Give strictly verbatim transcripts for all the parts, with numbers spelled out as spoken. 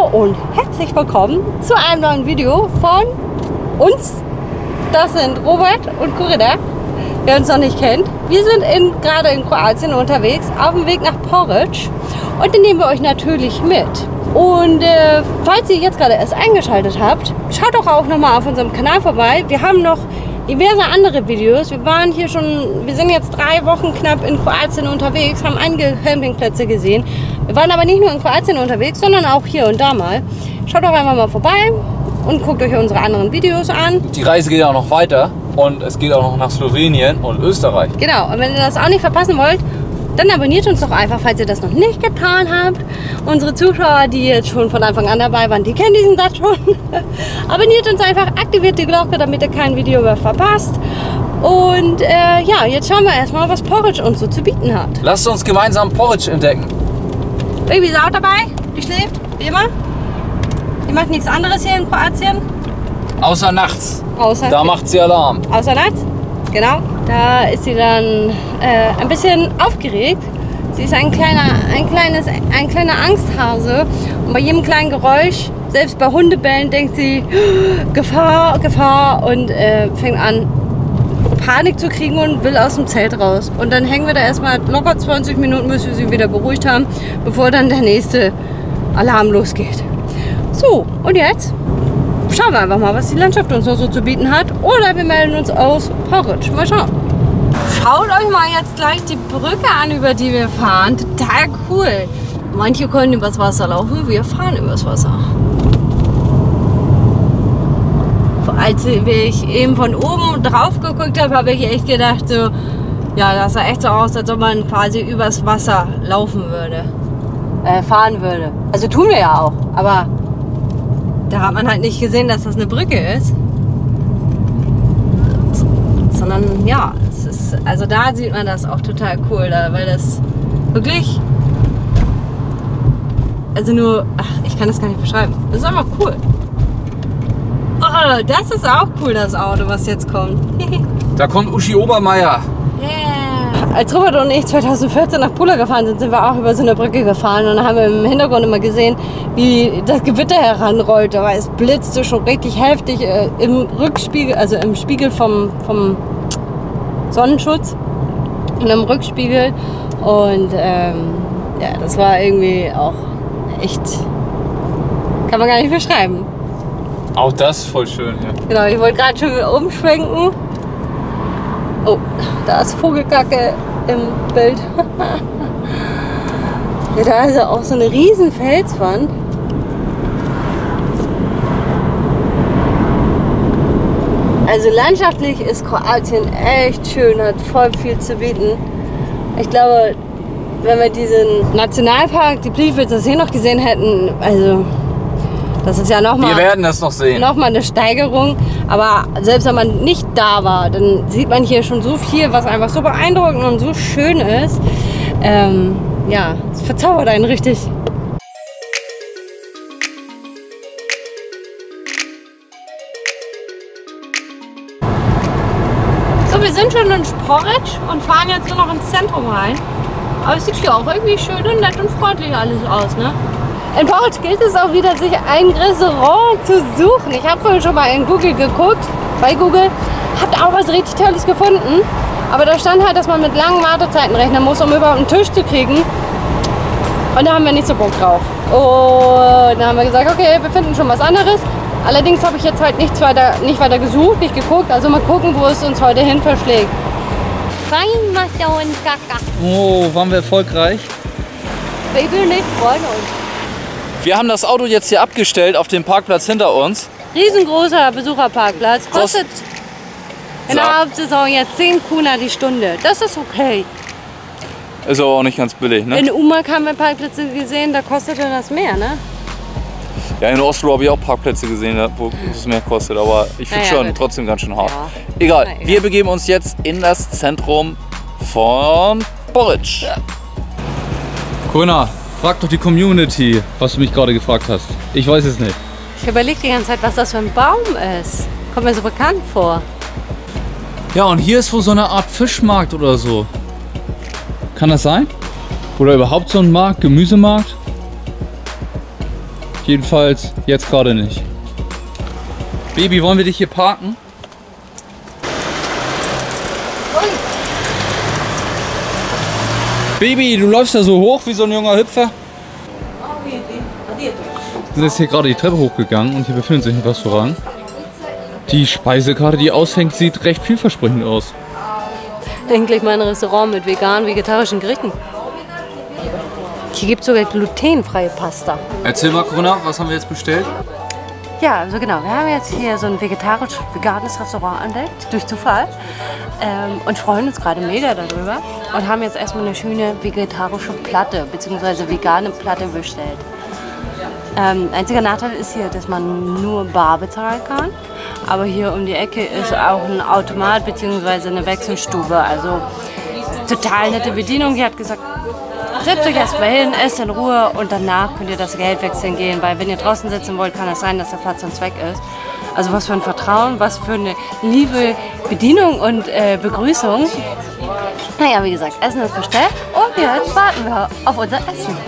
Hallo und herzlich willkommen zu einem neuen Video von uns. Das sind Robert und Corinna, wer uns noch nicht kennt. Wir sind in, gerade in Kroatien unterwegs, auf dem Weg nach Poreč und den nehmen wir euch natürlich mit. Und äh, falls ihr jetzt gerade erst eingeschaltet habt, schaut doch auch nochmal auf unserem Kanal vorbei. Wir haben noch diverse andere Videos. Wir waren hier schon, wir sind jetzt drei Wochen knapp in Kroatien unterwegs, haben einige Campingplätze gesehen. Wir waren aber nicht nur in Kroatien unterwegs, sondern auch hier und da mal. Schaut doch einfach mal vorbei und guckt euch unsere anderen Videos an. Die Reise geht auch noch weiter und es geht auch noch nach Slowenien und Österreich. Genau, und wenn ihr das auch nicht verpassen wollt, dann abonniert uns doch einfach, falls ihr das noch nicht getan habt. Unsere Zuschauer, die jetzt schon von Anfang an dabei waren, die kennen diesen Satz schon. Abonniert uns einfach, aktiviert die Glocke, damit ihr kein Video mehr verpasst. Und äh, ja, jetzt schauen wir erstmal, was Poreč uns so zu bieten hat. Lasst uns gemeinsam Poreč entdecken. Baby ist auch dabei, die schläft, wie immer. Die macht nichts anderes hier in Kroatien. Außer nachts. Außer da macht sie Alarm. Außer nachts, genau. Da ist sie dann äh, ein bisschen aufgeregt. Sie ist ein kleiner, ein, kleines, ein kleiner Angsthase. Und bei jedem kleinen Geräusch, selbst bei Hundebellen, denkt sie, Gefahr, Gefahr. Und äh, fängt an, Panik zu kriegen und will aus dem Zelt raus. Und dann hängen wir da erstmal locker zwanzig Minuten, bis wir sie wieder beruhigt haben, bevor dann der nächste Alarm losgeht. So, und jetzt schauen wir einfach mal, was die Landschaft uns noch so zu bieten hat. Oder wir melden uns aus Poreč. Mal schauen. Schaut euch mal jetzt gleich die Brücke an, über die wir fahren. Total cool. Manche können übers Wasser laufen, wir fahren übers Wasser. Als ich eben von oben drauf geguckt habe, habe ich echt gedacht, so, ja, das sah echt so aus, als ob man quasi übers Wasser laufen würde. Äh, fahren würde. Also tun wir ja auch, aber da hat man halt nicht gesehen, dass das eine Brücke ist. Sondern ja, es ist, also da sieht man das auch total cool, da, weil das wirklich, also nur, ach, ich kann das gar nicht beschreiben. Das ist einfach cool. Oh, das ist auch cool, das Auto, was jetzt kommt. Da kommt Uschi Obermeier. Yeah. Als Robert und ich zweitausendvierzehn nach Pula gefahren sind, sind wir auch über so eine Brücke gefahren und dann haben wir im Hintergrund immer gesehen, wie das Gewitter heranrollte, weil es blitzte schon richtig heftig äh, im Rückspiegel, also im Spiegel vom, vom Sonnenschutz und im Rückspiegel und ähm, ja, das war irgendwie auch echt, kann man gar nicht beschreiben. Auch das ist voll schön hier. Genau, ich wollte gerade schon umschwenken. Oh, da ist Vogelkacke im Bild. Ja, da ist ja auch so eine riesen Felswand. Also landschaftlich ist Kroatien echt schön, hat voll viel zu bieten. Ich glaube, wenn wir diesen Nationalpark, die Plitvice, das hier noch gesehen hätten, also das ist ja nochmal. Wir werden das noch sehen. Nochmal eine Steigerung. Aber selbst wenn man nicht da war, dann sieht man hier schon so viel, was einfach so beeindruckend und so schön ist. Ähm, ja, es verzaubert einen richtig. So, wir sind schon in Poreč und fahren jetzt nur noch ins Zentrum rein. Aber es sieht hier auch irgendwie schön und nett und freundlich alles aus, ne? In Poreč gilt es auch wieder, sich ein Restaurant zu suchen. Ich habe vorhin schon mal in Google geguckt, bei Google, habt auch was richtig Tolles gefunden. Aber da stand halt, dass man mit langen Wartezeiten rechnen muss, um überhaupt einen Tisch zu kriegen. Und da haben wir nicht so Bock drauf. Und dann haben wir gesagt, okay, wir finden schon was anderes. Allerdings habe ich jetzt halt nichts weiter, nicht weiter gesucht, nicht geguckt. Also mal gucken, wo es uns heute hin verschlägt. Oh, waren wir erfolgreich? Baby und ich freuen uns. Wir haben das Auto jetzt hier abgestellt auf dem Parkplatz hinter uns. Riesengroßer Besucherparkplatz. Kostet in der Hauptsaison jetzt zehn Kuna die Stunde. Das ist okay. Ist aber auch nicht ganz billig, ne? In Umag haben wir Parkplätze gesehen, da kostete das mehr, ne? Ja, in Oslo habe ich auch Parkplätze gesehen, wo es mehr kostet. Aber ich finde naja, schon gut. trotzdem ganz schön hart. Ja. Egal, Na, egal, wir begeben uns jetzt in das Zentrum von Poreč. Ja. Corinna, frag doch die Community, was du mich gerade gefragt hast. Ich weiß es nicht. Ich überlege die ganze Zeit, was das für ein Baum ist. Kommt mir so bekannt vor. Ja, und hier ist wohl so eine Art Fischmarkt oder so. Kann das sein? Oder überhaupt so ein Markt, Gemüsemarkt? Jedenfalls jetzt gerade nicht. Baby, wollen wir dich hier parken? Baby, du läufst ja so hoch wie so ein junger Hüpfer. Wir sind jetzt hier gerade die Treppe hochgegangen und hier befindet sich ein Restaurant. Die Speisekarte, die aushängt, sieht recht vielversprechend aus. Endlich mal ein Restaurant mit veganen, vegetarischen Gerichten. Hier gibt es sogar glutenfreie Pasta. Erzähl mal, Corinna, was haben wir jetzt bestellt? Ja, also genau. Wir haben jetzt hier so ein vegetarisch-veganes Restaurant entdeckt, durch Zufall. Ähm, und freuen uns gerade mega darüber. Und haben jetzt erstmal eine schöne vegetarische Platte, beziehungsweise vegane Platte bestellt. Ähm, einziger Nachteil ist hier, dass man nur bar bezahlen kann. Aber hier um die Ecke ist auch ein Automat, beziehungsweise eine Wechselstube. Also total nette Bedienung. Die hat gesagt, setzt euch erstmal hin, esst in Ruhe und danach könnt ihr das Geld wechseln gehen. Weil wenn ihr draußen sitzen wollt, kann es sein, dass der Platz sonst weg ist. Also was für ein Vertrauen, was für eine liebe Bedienung und äh, Begrüßung. Naja, wie gesagt, Essen ist bestellt und jetzt warten wir auf unser Essen.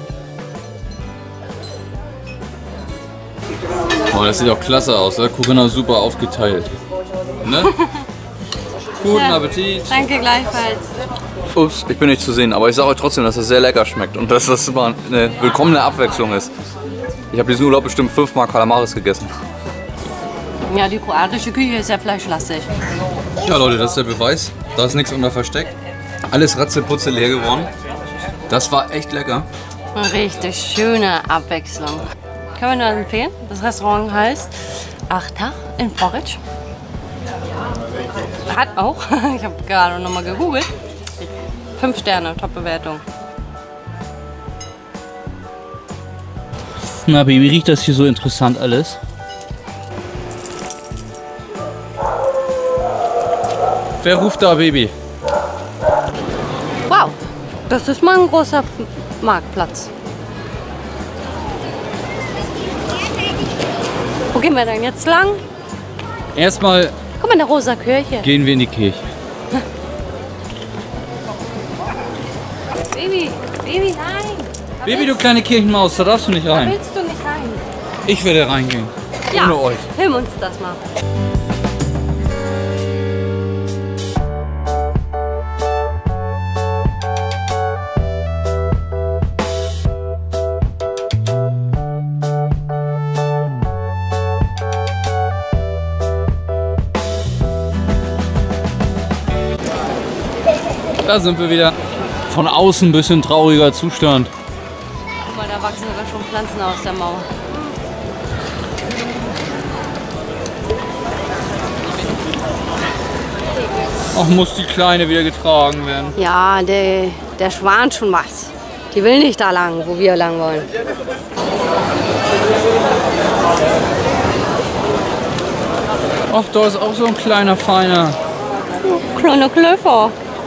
Oh, das sieht auch klasse aus, ne? Corinna super aufgeteilt. Ne? Guten ja, Appetit. Danke gleichfalls. Ups, ich bin nicht zu sehen, aber ich sage euch trotzdem, dass es sehr lecker schmeckt und dass das immer eine willkommene Abwechslung ist. Ich habe diesen Urlaub bestimmt fünfmal Kalamaris gegessen. Ja, die kroatische Küche ist ja fleischlastig. Ja Leute, das ist der Beweis. Da ist nichts unter versteckt. Alles ratzeputze leer geworden. Das war echt lecker. Eine richtig schöne Abwechslung. Können wir nur empfehlen. Das Restaurant heißt Achta in Poreč. Hat auch, ich habe gerade noch mal gegoogelt, fünf Sterne, Top-Bewertung. Na Baby, riecht das hier so interessant alles? Wer ruft da, Baby? Wow, das ist mal ein großer Marktplatz. Wo gehen wir denn jetzt lang? Erstmal guck mal, eine rosa Kirche. Gehen wir in die Kirche. Baby, Baby, nein. Da Baby, du kleine Kirchenmaus, da darfst du nicht rein. Da willst du nicht rein. Ich werde reingehen. Ja, ohne euch. Film uns das mal. Da sind wir wieder. Von außen ein bisschen trauriger Zustand. Guck mal, da wachsen sogar schon Pflanzen aus der Mauer. Ach, muss die Kleine wieder getragen werden. Ja, der, der schwant schon was. Die will nicht da lang, wo wir lang wollen. Ach, da ist auch so ein kleiner Feiner. Kleine Klöfer.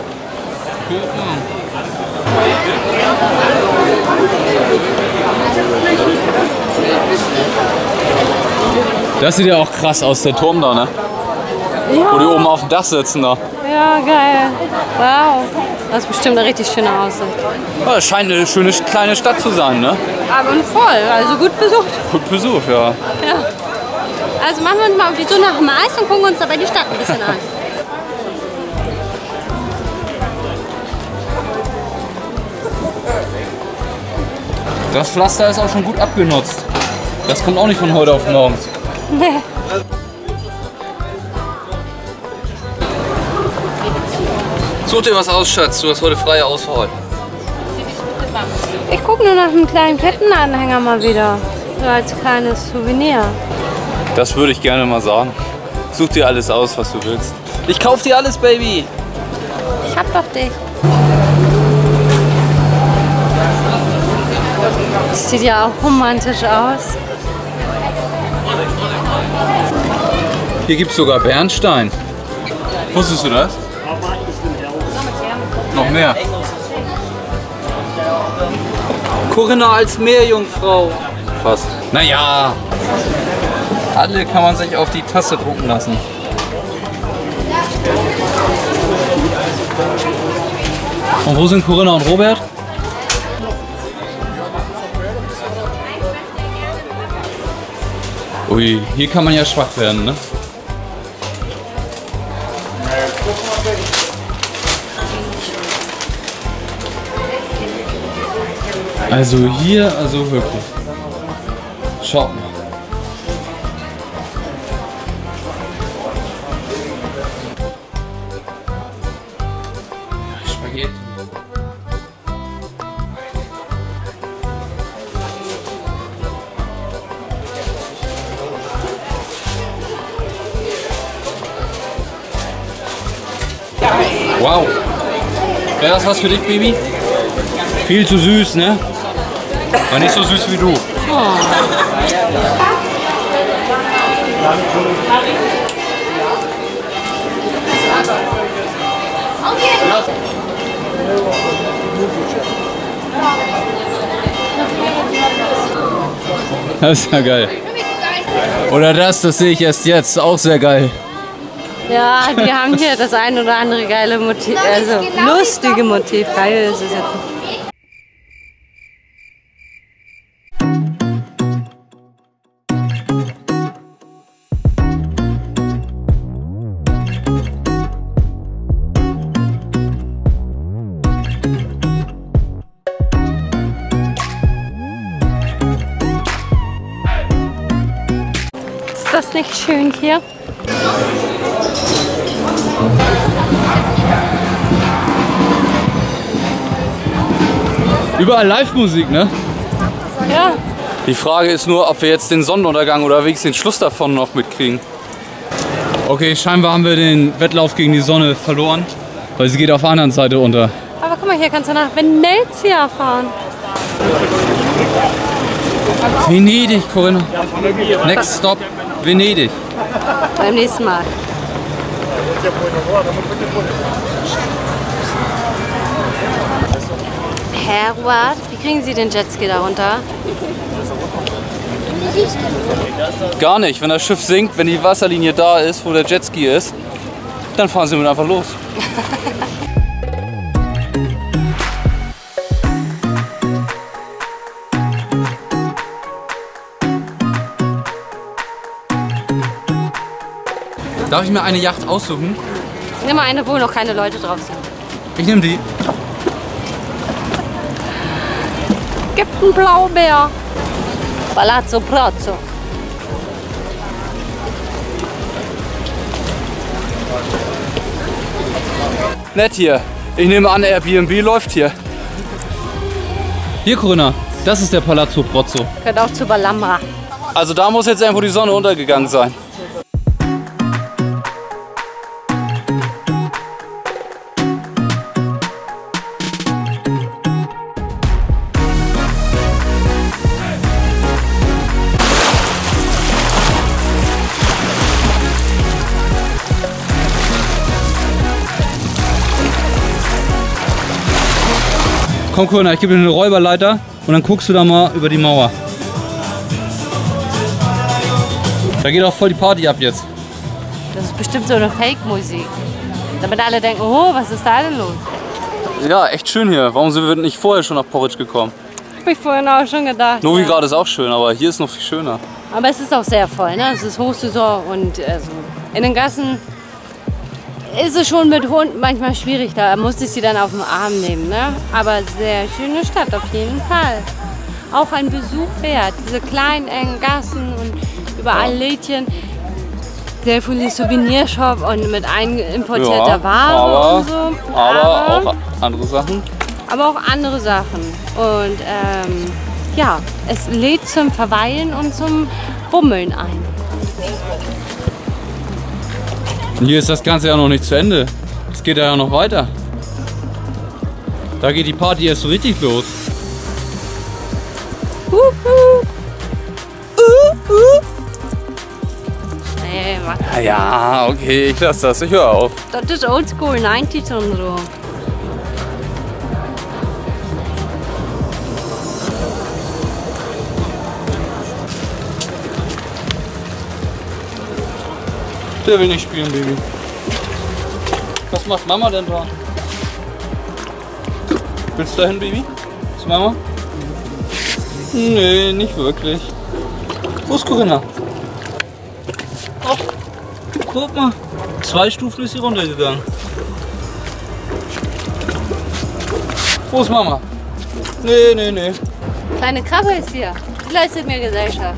Das sieht ja auch krass aus, der Turm da, ne? Ja. Wo die oben auf dem Dach sitzen da. Ja, geil. Wow. Das ist bestimmt eine richtig schöne Aussicht. Ja, das scheint eine schöne kleine Stadt zu sein, ne? Aber voll, also gut besucht. Gut besucht, ja. Ja. Also machen wir uns mal auf die Suche nach dem Eis und gucken uns dabei die Stadt ein bisschen an. Das Pflaster ist auch schon gut abgenutzt. Das kommt auch nicht von heute auf morgen. Nee. Such dir was aus, Schatz. Du hast heute freie Auswahl. Ich gucke nur nach einem kleinen Kettenanhänger mal wieder. So als kleines Souvenir. Das würde ich gerne mal sagen. Such dir alles aus, was du willst. Ich kauf dir alles, Baby. Ich hab doch dich. Das sieht ja auch romantisch aus. Hier gibt es sogar Bernstein. Wusstest du das? Noch mehr. Corinna als Meerjungfrau. Fast. Naja. Alle kann man sich auf die Tasse drucken lassen. Und wo sind Corinna und Robert? Ui, hier kann man ja schwach werden, ne? Also hier, also wirklich. Schaut mal. Spaghetti. Wow. Wäre das was für dich, Baby? Viel zu süß, ne? Aber nicht so süß wie du. Oh. Das ist ja geil. Oder das, das sehe ich erst jetzt. Auch sehr geil. Ja, die haben hier das ein oder andere geile Motiv, also lustige Motiv. Geil ist es jetzt nicht. Ist das nicht schön hier? Überall Live-Musik, ne? Ja. Die Frage ist nur, ob wir jetzt den Sonnenuntergang oder wenigstens den Schluss davon noch mitkriegen. Okay, scheinbar haben wir den Wettlauf gegen die Sonne verloren, weil sie geht auf der anderen Seite unter. Aber guck mal, hier kannst du nach Venezia fahren. Venedig, Corinna. Next stop, Venedig. Beim nächsten Mal. Herwart, wie kriegen Sie den Jetski da runter? Gar nicht. Wenn das Schiff sinkt, wenn die Wasserlinie da ist, wo der Jetski ist, dann fahren sie mit einfach los. Darf ich mir eine Yacht aussuchen? Nimm mal eine, wo noch keine Leute drauf sind. Ich nehme die. Gibt einen Blaubeer. Palazzo Prozzo. Nett hier. Ich nehme an, Airbnb läuft hier. Hier, Corinna. Das ist der Palazzo Prozzo. Gehört auch zu Balambra. Also da muss jetzt irgendwo die Sonne untergegangen sein. Komm, Corinna, ich gebe dir eine Räuberleiter und dann guckst du da mal über die Mauer. Da geht auch voll die Party ab jetzt. Das ist bestimmt so eine Fake-Musik. Damit alle denken, oh, was ist da denn los? Ja, echt schön hier. Warum sind wir nicht vorher schon nach Porridge gekommen? Hab ich vorhin auch schon gedacht. Novi ja. gerade ist auch schön, aber hier ist noch viel schöner. Aber es ist auch sehr voll, ne? Es ist Hochsaison und also in den Gassen ist es schon mit Hund manchmal schwierig. Da musste ich sie dann auf den Arm nehmen, ne? Aber sehr schöne Stadt auf jeden Fall. Auch ein Besuch wert. Diese kleinen engen Gassen und überall ja. Lädchen. Sehr viele Souvenirshop und mit importierter ja, Ware aber, und so. Aber, aber auch andere Sachen. Aber auch andere Sachen. Und ähm, ja, es lädt zum Verweilen und zum Bummeln ein. Und hier ist das Ganze ja noch nicht zu Ende. Es geht ja noch weiter. Da geht die Party erst so richtig los. Uh, uh. Uh, uh. Nee, mach. Ja, okay, ich lasse das. Ich höre auf. Das ist oldschool, neunziger und so. Der will nicht spielen, Baby. Was macht Mama denn da? Willst du dahin, Baby? Zu Mama? Nee, nicht wirklich. Wo ist Corinna? Oh, guck mal. Zwei Stufen ist sie runtergegangen. Wo ist Mama? Nee, nee, nee. Kleine Krabbe ist hier. Die leistet mir Gesellschaft.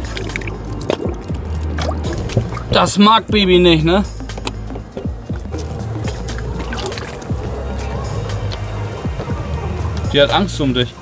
Das mag Baby nicht, ne? Die hat Angst um dich.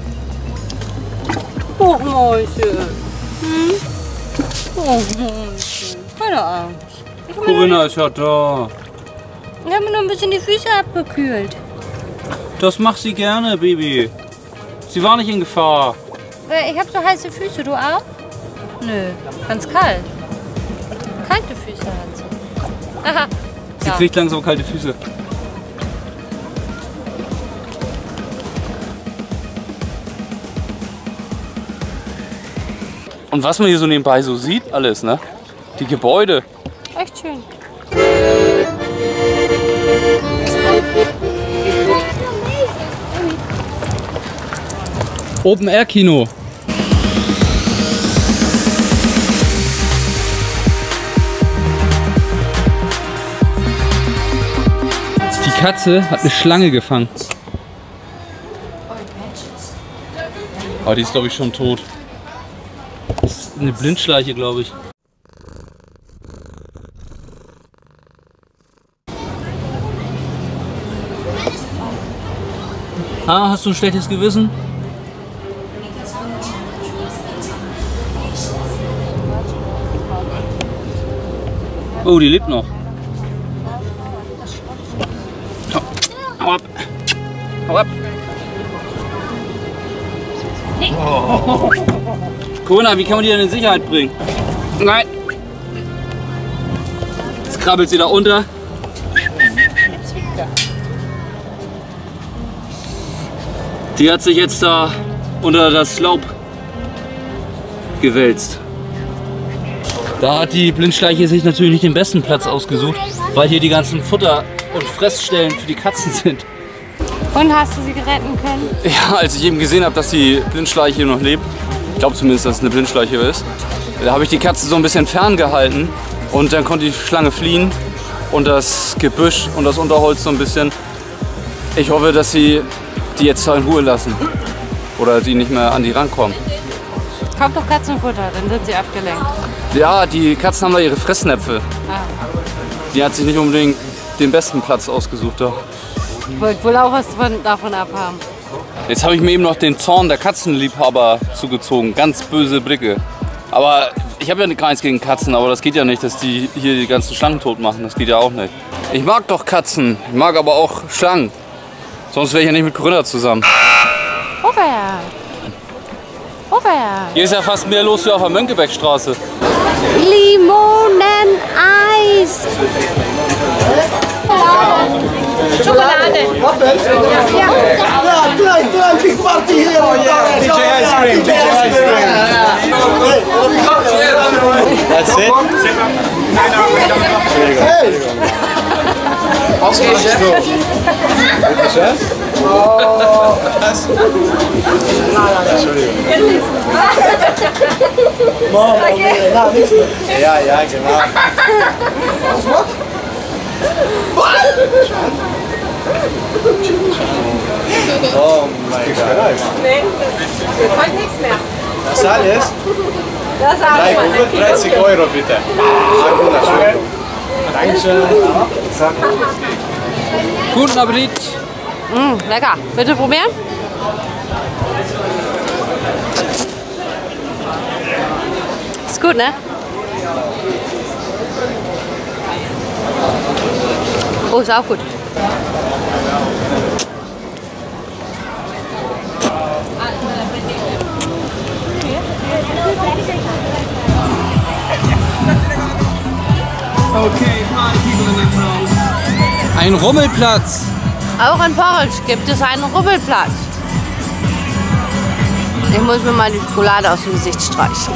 Oh, Mäuschen. Hm? Oh, Mäuschen. Keine Angst. Corinna ist ja da. Ich habe mir nur ein bisschen die Füße abgekühlt. Das macht sie gerne, Baby. Sie war nicht in Gefahr. Ich habe so heiße Füße, du auch? Nö, ganz kalt. Kalte Füße hat sie. Aha. Sie Ja. kriegt langsam kalte Füße. Und was man hier so nebenbei so sieht, alles, ne? Die Gebäude. Echt schön. Open-Air-Kino. Die Katze hat eine Schlange gefangen. Aber die ist, glaube ich, schon tot. Das ist eine Blindschleiche, glaube ich. Ah, hast du ein schlechtes Gewissen? Oh, die lebt noch. Hau ab. Hau ab. Oh. Corinna, wie kann man die denn in Sicherheit bringen? Nein. Jetzt krabbelt sie da unter. Die hat sich jetzt da unter das Laub gewälzt. Da hat die Blindschleiche sich natürlich nicht den besten Platz ausgesucht, weil hier die ganzen Futter- und Fressstellen für die Katzen sind. Und hast du sie retten können? Ja, als ich eben gesehen habe, dass die Blindschleiche noch lebt, ich glaube zumindest, dass es eine Blindschleiche ist, da habe ich die Katze so ein bisschen ferngehalten und dann konnte die Schlange fliehen und das Gebüsch und das Unterholz so ein bisschen. Ich hoffe, dass sie die jetzt in Ruhe lassen oder die nicht mehr an die rankommen. Kauf doch Katzenfutter, dann sind sie abgelenkt. Ja, die Katzen haben da ihre Fressnäpfe. Ah. Die hat sich nicht unbedingt den besten Platz ausgesucht da. Ich wollte wohl auch was von, davon abhaben. Jetzt habe ich mir eben noch den Zorn der Katzenliebhaber zugezogen. Ganz böse Blicke. Aber ich habe ja gar nichts gegen Katzen, aber das geht ja nicht, dass die hier die ganzen Schlangen tot machen. Das geht ja auch nicht. Ich mag doch Katzen, ich mag aber auch Schlangen. Sonst wäre ich ja nicht mit Corinna zusammen. Robert! Robert! Hier ist ja fast mehr los wie auf der Mönckebergstraße. Limoneneis! Schokolade! Yeah, try, try, big party here. Oh yeah, D J ice cream, D J ice cream. That's it? Hey! Okay, Chef. Chef? Oh. Entschuldigung. Mama, na, nicht mehr. Ja, ja, genau. Was macht? Oh mein Gott. Nee, wir wollen nichts mehr. Das alles? Das alles. dreißig Euro bitte. Dankeschön. Guten Appetit! Mmh, lecker. Bitte probieren? Ist gut, ne? Oh, ist auch gut. Ein Rummelplatz! Auch in Porridge gibt es einen Rubbelplatz. Ich muss mir mal die Schokolade aus dem Gesicht streichen.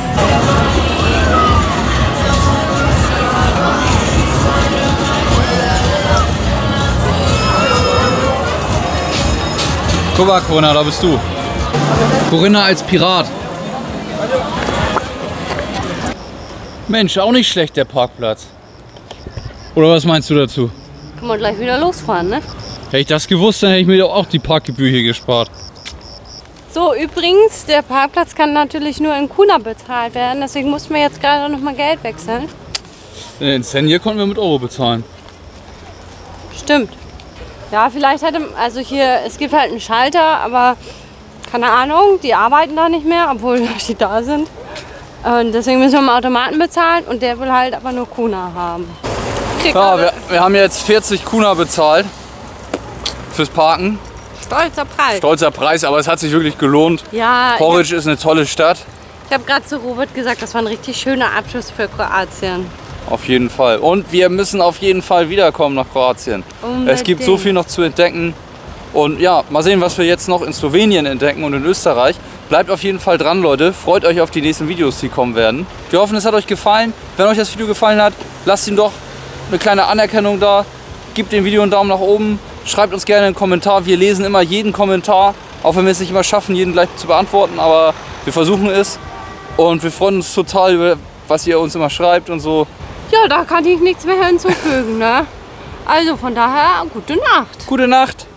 Guck mal, Corinna, da bist du. Corinna als Pirat. Mensch, auch nicht schlecht der Parkplatz. Oder was meinst du dazu? Können wir gleich wieder losfahren, ne? Hätte ich das gewusst, dann hätte ich mir doch auch die Parkgebühr hier gespart. So, übrigens, der Parkplatz kann natürlich nur in Kuna bezahlt werden. Deswegen mussten wir jetzt gerade noch mal Geld wechseln. In Cent hier konnten wir mit Euro bezahlen. Stimmt. Ja, vielleicht hätte, also hier, es gibt halt einen Schalter, aber keine Ahnung, die arbeiten da nicht mehr, obwohl die da sind. Und deswegen müssen wir im Automaten bezahlen und der will halt aber nur Kuna haben. Ja, wir, wir haben jetzt vierzig Kuna bezahlt fürs Parken. Stolzer Preis. Stolzer Preis, aber es hat sich wirklich gelohnt. Ja, Poreč ist eine tolle Stadt. ich habe gerade zu Robert gesagt, das war ein richtig schöner Abschluss für Kroatien. Auf jeden Fall. Und wir müssen auf jeden Fall wiederkommen nach Kroatien. Unbedingt. Es gibt so viel noch zu entdecken. Und ja, mal sehen, was wir jetzt noch in Slowenien entdecken und in Österreich. Bleibt auf jeden Fall dran, Leute. Freut euch auf die nächsten Videos, die kommen werden. Wir hoffen, es hat euch gefallen. Wenn euch das Video gefallen hat, lasst ihm doch eine kleine Anerkennung da. Gebt dem Video einen Daumen nach oben. Schreibt uns gerne einen Kommentar. Wir lesen immer jeden Kommentar. Auch wenn wir es nicht immer schaffen, jeden gleich zu beantworten. Aber wir versuchen es. Und wir freuen uns total über, was ihr uns immer schreibt und so. Ja, da kann ich nichts mehr hinzufügen, ne? Also von daher, gute Nacht. Gute Nacht.